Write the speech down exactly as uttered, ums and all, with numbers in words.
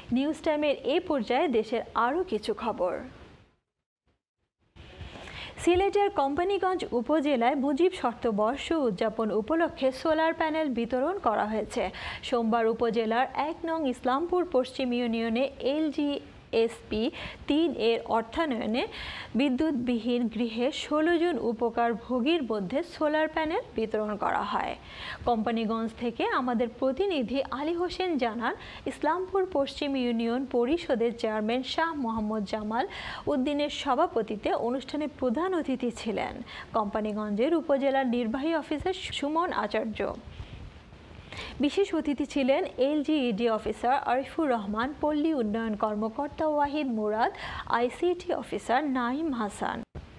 News টাইমের এই পর্যায়ে দেশের আরও কিছু খবর। সিলেটের কোম্পানীগঞ্জ উপজেলায় মুজিব শতবর্ষ উদযাপন উপলক্ষে সোলার প্যানেল বিতরণ করা হয়েছে। সোমবার উপজেলার এক নং ইসলামপুর পশ্চিম ইউনিয়নে এলজি এসপি তিন এর অর্থায়নে বিদ্যুৎবিহীন গৃহে ষোলো জন উপকারভোগীর মধ্যে সোলার প্যানেল বিতরণ করা হয়। কোম্পানীগঞ্জ থেকে আমাদের প্রতিনিধি আলী হোসেন জানান, ইসলামপুর পশ্চিম ইউনিয়ন পরিষদের চেয়ারম্যান শাহ মোহাম্মদ জামাল উদ্দিনের সভাপতিত্বে অনুষ্ঠানে প্রধান অতিথি ছিলেন কোম্পানীগঞ্জের উপজেলার নির্বাহী অফিসার সুমন আচার্য। বিশেষ অতিথি ছিলেন এলজিইডি অফিসার আরিফুর রহমান, পল্লী উন্নয়ন কর্মকর্তা ওয়াহিদ মুরাদ, আইসিটি অফিসার নাইম হাসান।